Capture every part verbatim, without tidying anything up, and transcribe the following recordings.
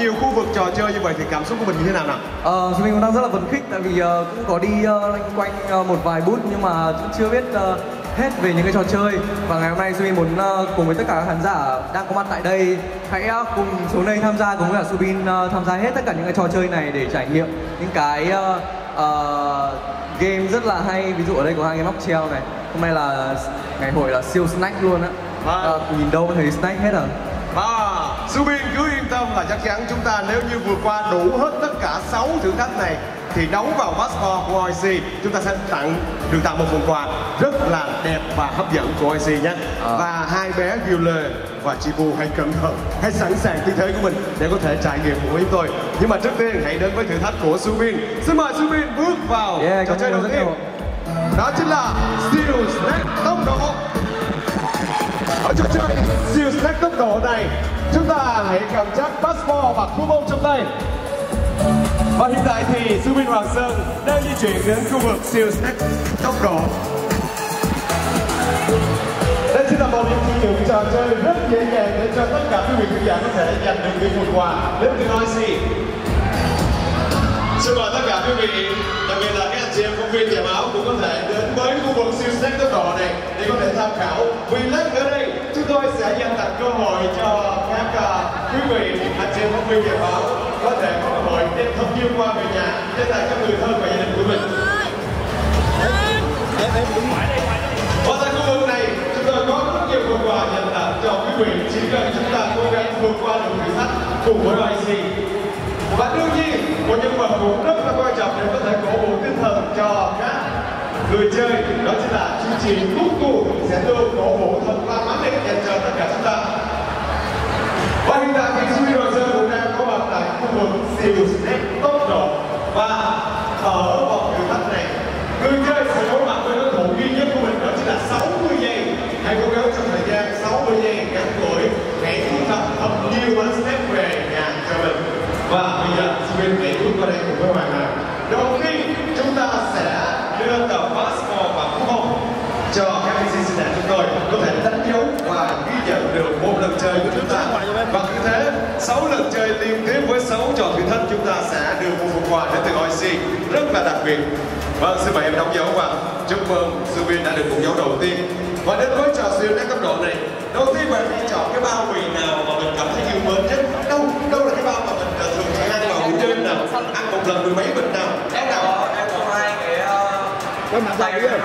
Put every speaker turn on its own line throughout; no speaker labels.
nhiều khu vực trò chơi như vậy thì cảm xúc của mình như thế nào nào?
Ờ, mình cũng đang rất là phấn khích tại vì uh, cũng có đi uh, loanh quanh uh, một vài booth nhưng mà cũng chưa biết uh, hết về những cái trò chơi. Và ngày hôm nay Subin muốn uh, cùng với tất cả các khán giả đang có mặt tại đây hãy uh, cùng xuống đây tham gia cùng với cả Subin uh, tham gia hết tất cả những cái trò chơi này để trải nghiệm những cái uh, uh, game rất là hay. Ví dụ ở đây có hai cái móc treo này. Hôm nay là ngày hội là siêu snack luôn á.
Wow.
Uh, nhìn đâu thấy snack hết rồi.
À, Subin cứ yên tâm là chắc chắn chúng ta nếu như vượt qua đủ hết tất cả sáu thử thách này thì đấu vào passport của o i xê chúng ta sẽ tặng được tặng một phần quà rất là đẹp và hấp dẫn của o i xê nhé. À. Và hai bé Gile và Chibu hãy cẩn thận, hãy sẵn sàng tư thế của mình để có thể trải nghiệm cùng với chúng tôi. Nhưng mà trước tiên hãy đến với thử thách của Subin. Xin mời Subin bước vào
yeah,
trò chơi đầu tiên. Đó chính là siêu snack tốc độ. Ở trò chơi siêu snack tốc độ này, chúng ta hãy cầm chắc passport và coupon trong tay. Và hiện tại thì Subin Hoàng Sơn đang di chuyển đến khu vực siêu snack tốc độ. Đây chính là một trong những trò chơi rất dễ dàng để cho tất cả quý vị khán giả có thể giành được những phần quà đến từ o i xê. Xin mời tất cả quý vị, đặc biệt là các anh chị em phóng viên nhà báo cũng có thể đến với khu vực siêu snack tốc độ này để có thể tham khảo. Vì lát ở đây chúng tôi sẽ dành tặng cơ hội cho các uh, quý vị anh chị em phóng viên nhà báo có thể có cơ hội đem thật nhiều quà về nhà để tặng cho người thân và gia đình của mình. Và tại khu vực này chúng tôi có rất nhiều phần quà dành tặng cho quý vị, chỉ cần chúng ta cố gắng vượt qua được thử thách cùng với o i xê. Và đương nhiên, một nhân vật cũng rất là quan trọng để có thể cổ vũ tinh thần cho các người chơi, đó chính là chương trình Cuckoo sẽ luôn cổ vũ thật là mãnh liệt dành cho tất cả chúng ta. Và hiện tại thì Subin Hoàng Sơn cũng đang có mặt tại khu vực siêu snack tốc độ. Và ở vòng thử thách này, người chơi sẽ đối mặt với đối thủ duy nhất của mình, đó chính là sáu mươi giây. Hãy cố gắng trong thời gian sáu mươi giây ngắn ngủi, hãy thu thập thật nhiều bánh snack về nhà cho mình. Và bây giờ Subin hãy bước qua đây cùng với mọi người. Đầu tiên chúng ta sẽ đưa tờ passport và coupon cho các em xê xinh đẹp chúng tôi có thể đánh dấu và ghi nhận được một lần chơi của chúng ta. Và cứ thế sáu lần chơi liên tiếp với sáu trò thử thách chúng ta sẽ được một phần quà đến từ o i xê rất là đặc biệt. Vâng, xin mời em đóng dấu và chúc mừng Subin đã được một dấu đầu tiên. Và đến với trò siêu snack tốc độ này, đầu tiên bạn hãy chọn cái bao bì nào mà mình cảm thấy yêu mến nhất. Đâu đâu là cái bao mà mình thường thường ăn vào buổi đêm nào, ăn một lần mười mấy bình nào.
Em có em có hai cái uh, tay favorite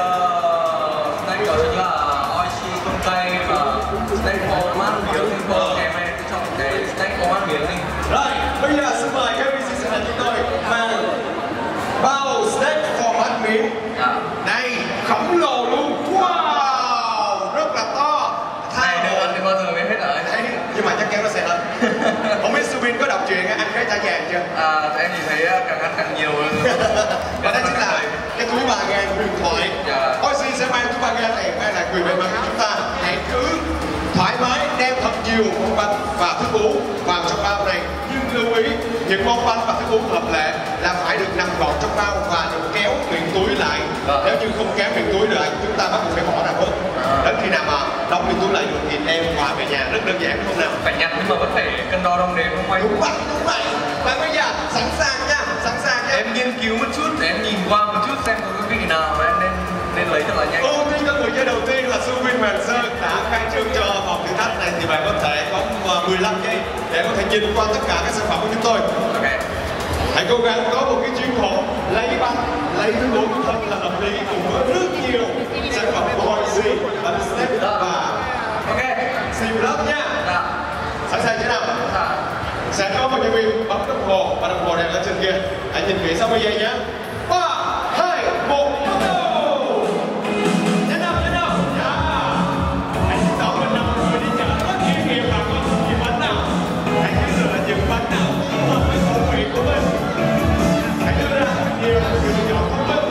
uh, snack đó chính là o i xê cơm cay và snack phô mát miếng. Vâng, em hay chọn cái snack phô mát miếng đi.
Rồi, bây giờ xin mời các vị xinh đẹp chúng tôi mang bao snack phô mát miếng. Này, khổng lồ luôn. Wow, rất là to.
Này được ăn thì bao giờ mới hết rồi.
Đấy, nhưng mà chắc chắn nó sẽ hết. Không biết Subin có đọc truyện ăn cái chả vàng chưa?
À, em nhìn thấy càng ăn càng nhiều hơn.
Và đây chính là cái túi ba gang huyền thoại.
Dạ.
o i xê sẽ mang túi ba gang này mang lại quyền may mắn cho chúng ta. Hãy cứ thoải mái đem thật nhiều món bánh và thức uống vào trong bao này. Nhưng lưu ý những món bánh và thức uống hợp lệ là phải được nằm gọn trong bao và được kéo miệng túi lại. À. Nếu như không kéo miệng túi lại chúng ta bắt buộc phải bỏ ra bớt. À. Đến khi nào mà đóng miệng túi lại được thì đem quà về nhà rất đơn giản đúng không nào?
Phải nhặt nhưng mà vẫn phải cân đo đong đếm không quay.
Đúng vậy, đúng vậy. Và bây giờ sẵn sàng nha, sẵn sàng nha.
Em nghiên cứu một chút để em nhìn qua một chút xem có cái vị nào mà em nên nên lấy thật là nhanh.
Ưu tiên cho người chơi đầu tiên là Subin Hoàng Sơn đã khai trương cho vòng thử thách này thì bạn có thể có mười lăm giây để có thể nhìn qua tất cả các sản phẩm của chúng tôi.
Ok.
Hãy cố gắng có một cái chuyên hộ lấy bánh, lấy thức uống thật là hợp lý cùng với rất nhiều sản phẩm của o i xê, bánh snack và
ok
siêu lớp nha.
Dạ.
Sẵn sàng chưa nào?
Dạ.
Sẽ có một nhân viên bấm đồng hồ và đồng hồ đang ở trên kia. Hãy nhìn kỹ sáu mươi giây nhé. Ba, hai, một, bắt đầu. Nhanh nào, nhanh nào. Dạ. Hãy chứng tỏ mình là một người đi chợ rất chuyên nghiệp và có những bánh nào. Hãy chọn lựa những bánh nào phù hợp với khẩu vị của mình. Hãy đưa ra nhiều lựa chọn thông minh.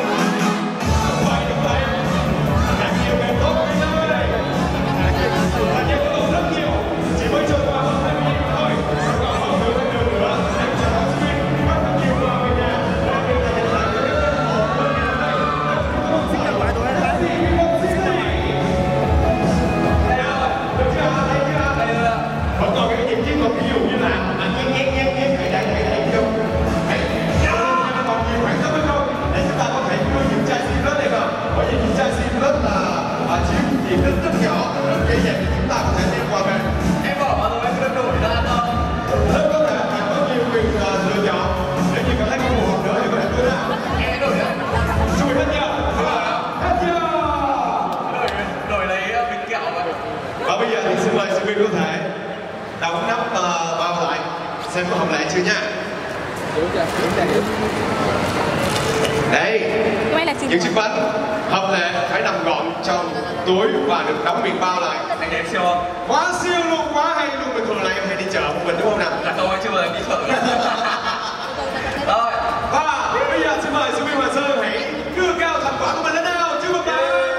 Đúng vậy, đúng vậy. Càng nhiều càng tốt cái nơi. Và nhớ có rất nhiều. Chỉ mới trôi qua hơn hai mươi giây thôi. Còn hơn nữa nữa nữa. Hãy chọn Subin bắt thật nhiều quà về nhà. xem có hợp lệ chưa nha. Đây, những chiếc bánh hợp lệ phải nằm gọn trong túi và được đóng miệng bao lại.
Anh đẹp siêu không?
Quá siêu luôn, quá hay luôn. Bình thường là em hay đi chợ một mình đúng không nào?
Là tôi chưa bao giờ đi chợ. Rồi,
và bây giờ xin mời Subin và Sơn hãy đưa cao thành quả của mình lên nào. Chúc mừng bạn.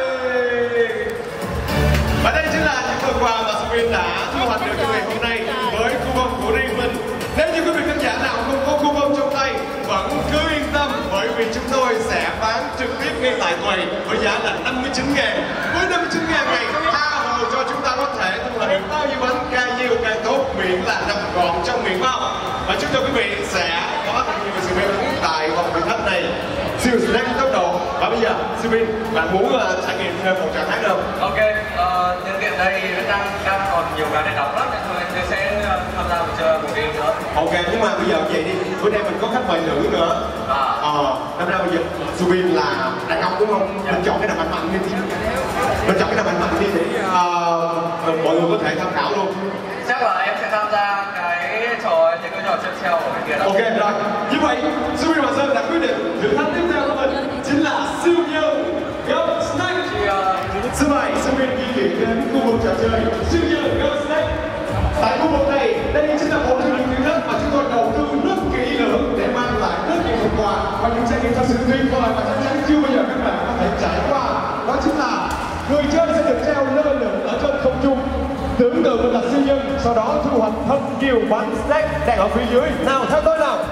Và đây chính là những phần quà mà Subin đã thu hoạch được trong ngày hôm nay với khu vông của riêng mình. Nếu như quý vị khán giả nào không có khu vông trong tay, vẫn cứ yên tâm bởi vì chúng tôi sẽ bán trực tiếp ngay tại quầy với giá là năm mươi chín ngàn. Với năm mươi chín ngàn này tha hồ cho chúng ta có thể thu hoạch được bao nhiêu bánh càng nhiều càng tốt, miễn là nằm gọn trong miệng bao. Và chúc cho quý vị sẽ có thật nhiều sự may mắn tại vòng thử thách này. Siêu snack tốc độ. Và bây giờ Subin, bạn muốn uh, trải nghiệm thêm một trò khác không?
Ok, uh, nhân tiện đây đang đang còn nhiều cái để đọc lắm nên thôi tôi sẽ uh, tham gia một chơi một game nữa.
Ok, nhưng mà bây giờ vậy đi, bữa nay mình có khách mời nữ nữa.
À.
Ờ, năm nay bây giờ Subin là đàn ông đúng không? Dạ. Mình chọn cái nào mạnh mạnh đi. Mình chọn cái nào mạnh mạnh đi để uh, mọi người có thể tham khảo luôn.
Chắc là em sẽ tham gia cái trò những cái trò chơi treo ở bên kia đó.
Ok rồi, như vậy Subin và Sơn đã quyết định thử thách tiếp theo của mình chính là siêu nhân gấp snack. Xin mời Subin di chuyển đến khu vực trò chơi siêu nhân gấp snack. Tại khu vực này, đây chính là một trong những thử thách mà chúng tôi đầu tư rất kỹ lưỡng để mang lại rất nhiều phần quà và những trải nghiệm thật sự tuyệt vời mà chắc chắn chưa bao giờ các bạn có thể trải qua. Đó chính là người chơi sẽ được treo lơ lửng ở trên không trung. Tưởng tượng mình là siêu nhân, sau đó thu hoạch thật nhiều bánh snack đang ở phía dưới. Nào, theo tôi nào.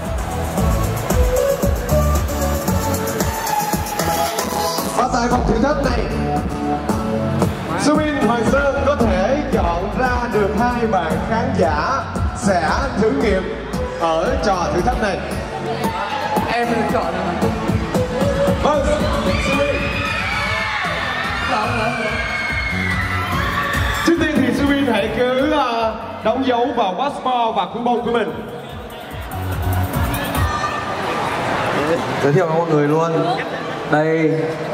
Và tại vòng thử thách này, Subin Hoàng Sơn có thể chọn ra được hai bạn khán giả sẽ thử nghiệm ở trò thử thách này.
Em được chọn rồi.
Vâng, Subin. Trước tiên thì Subin hãy cứ uh, đóng dấu vào passport và coupon của mình.
Giới thiệu với mọi người luôn. Đây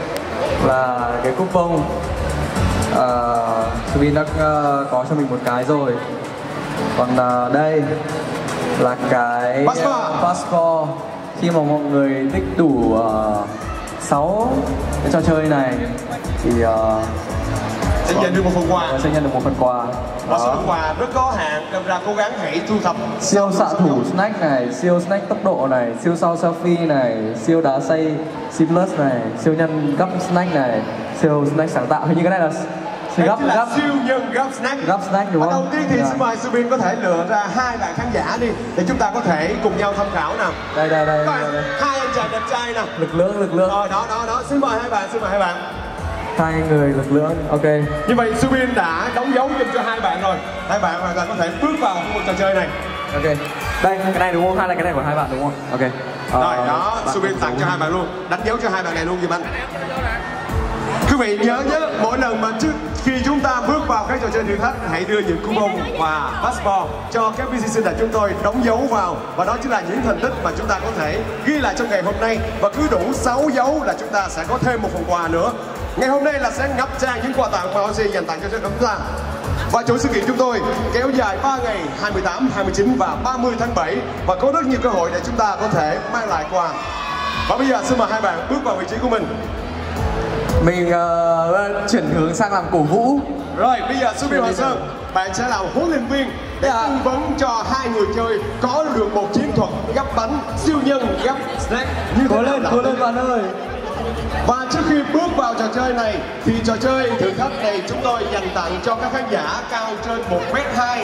là cái coupon. Uh, Subin đã uh, có cho mình một cái rồi. Còn uh, đây là cái
passport.
passport. Khi mà mọi người tích đủ uh, sáu cái trò chơi này thì uh,
sẽ nhận được một phần quà.
Sẽ nhận được một phần quà.
Và số phần quà rất có hạn, đâm ra cố gắng hãy thu thập.
Siêu xạ thủ snack này, siêu snack tốc độ này, siêu sau selfie này, siêu đá xây C plus này, siêu nhân gấp snack này, siêu snack sáng tạo. Hình như cái này là
gấp là gấp. Siêu nhân gấp snack.
Gấp snack đúng không?
Và đầu tiên thì
yeah.
xin mời Subin có thể lựa ra hai bạn khán giả đi để chúng ta có thể cùng nhau tham khảo nào.
Đây đây đây.
Coi,
đây, đây.
hai anh chàng đẹp trai nào.
Lực lượng lực lượng.
Rồi đó đó đó, xin mời hai bạn, xin mời hai bạn.
Hai người lực lượng, ok.
Như vậy Subin đã đóng dấu dùm cho hai bạn rồi. Hai bạn hoàn toàn có thể bước vào khu vực trò chơi này.
Ok. Đây, cái này đúng không? Hay là cái này của hai bạn đúng không? Ok.
Rồi uh, đó, Subin tặng cho hai bạn luôn. Đánh dấu cho hai bạn này luôn giùm anh. Quý vị nhớ nhé, mỗi lần mà trước khi chúng ta bước vào các trò chơi thử thách, hãy đưa những coupon và passport cho các vê xê sinh là chúng tôi đóng dấu vào. Và đó chính là những thành tích mà chúng ta có thể ghi lại trong ngày hôm nay. Và cứ đủ sáu dấu là chúng ta sẽ có thêm một phần quà nữa. Ngày hôm nay là sẽ ngập tràn những quà tặng mà o xê dành tặng cho chúng ta. Và chuỗi sự kiện chúng tôi kéo dài ba ngày hai mươi tám, hai mươi chín và ba mươi tháng bảy. Và có rất nhiều cơ hội để chúng ta có thể mang lại quà. Và bây giờ xin mời hai bạn bước vào vị trí của mình.
Mình uh, chuyển hướng sang làm cổ vũ.
Rồi bây giờ Subin Hoàng Sơn, bạn sẽ làm huấn luyện viên để tư vấn cho hai người chơi có được một chiến thuật gấp bánh siêu nhân gấp snack như thế nào.
Cố lên, cố lên bạn ơi.
Và trước khi bước vào trò chơi này thì trò chơi thử thách này chúng tôi dành tặng cho các khán giả cao trên một mét hai.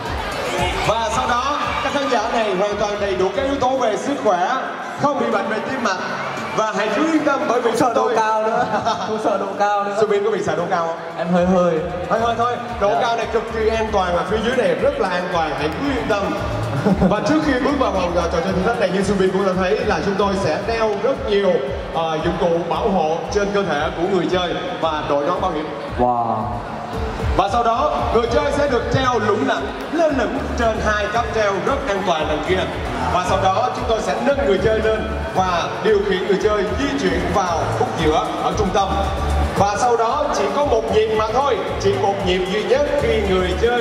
Và sau đó các khán giả này hoàn toàn đầy đủ các yếu tố về sức khỏe, không bị bệnh về tim mạch. Và hãy cứ yên tâm bởi vì
sợ độ
tôi...
cao nữa. Không sợ độ cao nữa.
Subin có bị sợ độ cao không?
Em hơi hơi.
Hơi hơi thôi. Độ
yeah.
cao này cực kỳ an toàn và phía dưới này rất là an toàn. Hãy cứ yên tâm. Và trước khi bước vào vòng trò chơi thử thách này, như Subin cũng đã thấy là chúng tôi sẽ đeo rất nhiều uh, dụng cụ bảo hộ trên cơ thể của người chơi và đội nón bảo hiểm.
Wow.
Và sau đó người chơi sẽ được treo lủng lẳng lên lửng trên hai cáp treo rất an toàn đằng kia. Và sau đó chúng tôi sẽ nâng người chơi lên và điều khiển người chơi di chuyển vào khúc giữa ở trung tâm. Và sau đó chỉ có một nhịp mà thôi, chỉ một nhịp duy nhất khi người chơi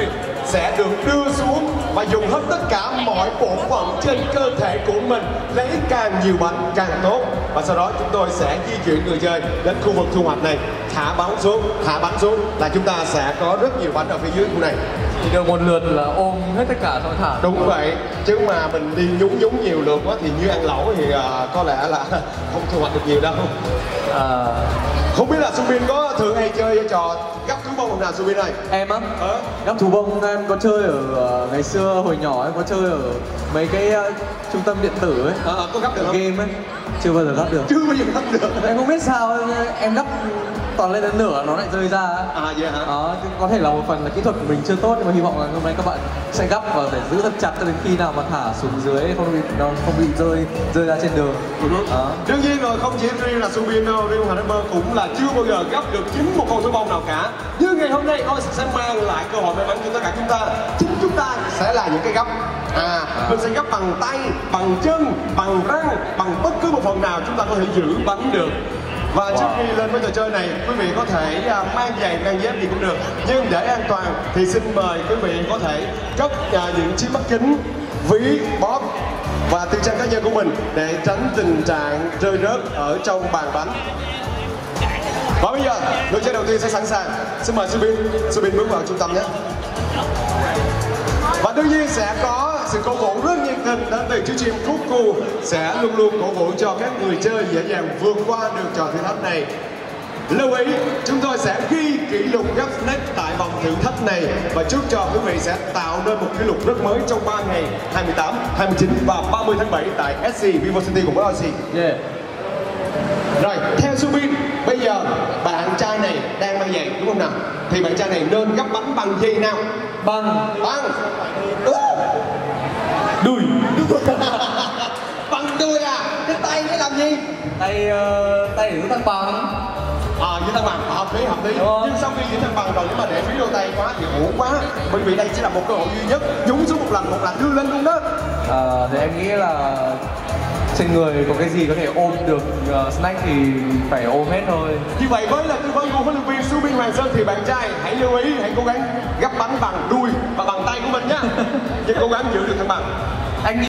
sẽ được đưa xuống và dùng hết tất cả mọi bộ phận trên cơ thể của mình, lấy càng nhiều bánh càng tốt. Và sau đó chúng tôi sẽ di chuyển người chơi đến khu vực thu hoạch này, thả bắn xuống, thả bắn xuống là chúng ta sẽ có rất nhiều bánh ở phía dưới khu này.
Chỉ được một lượt là ôm hết tất cả xong thả.
Đúng vậy, chứ mà mình đi nhúng nhúng nhiều lượt quá thì như ăn lẩu thì uh, có lẽ là không thu hoạch được nhiều đâu.
À...
Không biết là Subin có thường hay chơi trò gắp thú bông không nào Subin ơi?
Em á?
Ờ?
Gắp thú bông em có chơi ở ngày xưa hồi nhỏ, em có chơi ở mấy cái uh, trung tâm điện tử ấy.
Ờ, có gắp được không?
Game ấy. Chưa bao giờ gắp được.
Chưa bao giờ gắp được.
Em không biết sao em gắp toàn lên đến nửa nó lại rơi ra.
À vậy hả?
Đó, có thể là một phần là kỹ thuật của mình chưa tốt, nhưng mà hy vọng là hôm nay các bạn sẽ gắp và phải giữ thật chặt cho đến khi nào mà thả xuống dưới không bị nó không bị rơi rơi ra trên đường. Đó.
Đương nhiên rồi, không chỉ riêng là Subin đâu, riêng Hoàng Rapper cũng là chưa bao giờ gắp được chính một con thú bông nào cả. Nhưng ngày hôm nay tôi sẽ mang lại cơ hội may mắn cho tất cả chúng ta. Chính chúng ta sẽ là những cái gắp. À, à. Mình sẽ gắp bằng tay, bằng chân, bằng răng, bằng bất cứ một phần nào chúng ta có thể giữ bánh được. Và wow. Trước khi lên với trò chơi này, quý vị có thể uh, mang giày, mang dép gì cũng được. Nhưng để an toàn thì xin mời quý vị có thể cất uh, những chiếc mắt kính, ví, bóp và tư trang cá nhân của mình để tránh tình trạng rơi rớt ở trong bàn bánh. Và bây giờ, người chơi đầu tiên sẽ sẵn sàng. Xin mời Subin, Subin bước vào trung tâm nhé. Và đương nhiên sẽ có sự cổ vũ rất nhiệt tình đến từ chú chim Cuckoo sẽ luôn luôn cổ vũ cho các người chơi dễ dàng vượt qua được trò thử thách này. Lưu ý, chúng tôi sẽ ghi kỷ lục gắp snack tại vòng thử thách này và chúc cho quý vị sẽ tạo nên một kỷ lục rất mới trong ba ngày hai mươi tám, hai mươi chín và ba mươi tháng bảy tại ét xê Vivo City cùng với i xê.
Yeah.
Rồi, theo Subin, bây giờ bạn trai này đang mang giày đúng không nào? Thì bạn trai này nên gắp bánh bằng gì nào?
Bằng
Bằng ừ.
đùi.
Bằng đùi à? Cái tay để làm gì?
Tay uh, tay để giữ thăng bằng.
À, giữ thăng bằng, hợp lý, hợp lý. Nhưng sau khi giữ thăng bằng rồi, nếu mà để phí đôi tay quá thì uổng quá. Bởi vì đây chỉ là một cơ hội duy nhất, nhúng xuống một lần, một lần đưa lên luôn đó.
À, thì em nghĩ là trên người có cái gì có thể ôm được uh, snack thì phải ôm hết thôi.
Như vậy với là tư vấn của huấn luyện viên Subin Hoàng Sơn thì bạn trai hãy lưu ý, hãy cố gắng gắp bánh bằng đuôi và bằng tay của mình nhé. Nhưng cố gắng giữ được thăng bằng.
Anh